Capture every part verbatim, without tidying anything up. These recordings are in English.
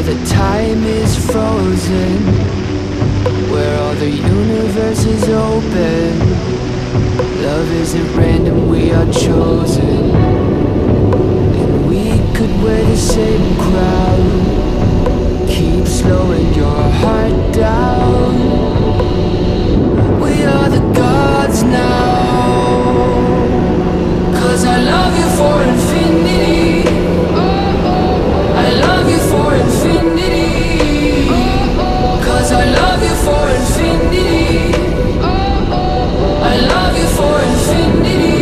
where the time is frozen, where all the universe is open. Love isn't random, we are chosen, and we could wear the same crown. Keep slowing your heart down. We are the gods now, 'cause I love you for infinity. I love you for infinity. 'Cause I love you for infinity. I love you for infinity.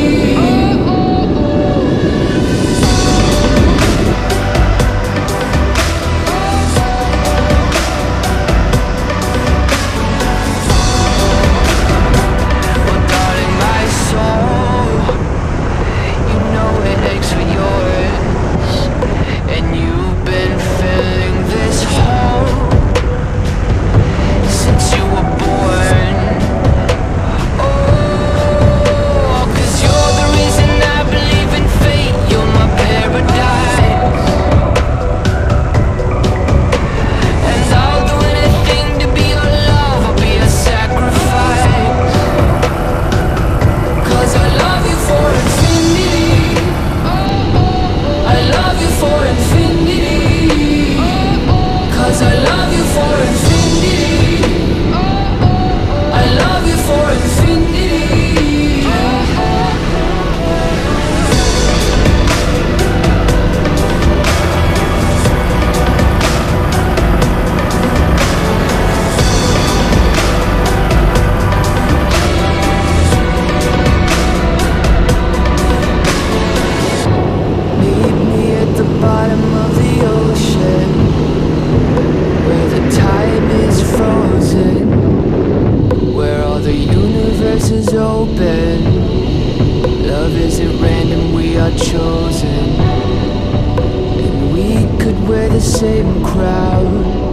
Is open. Love isn't random, we are chosen, and we could wear the same crown.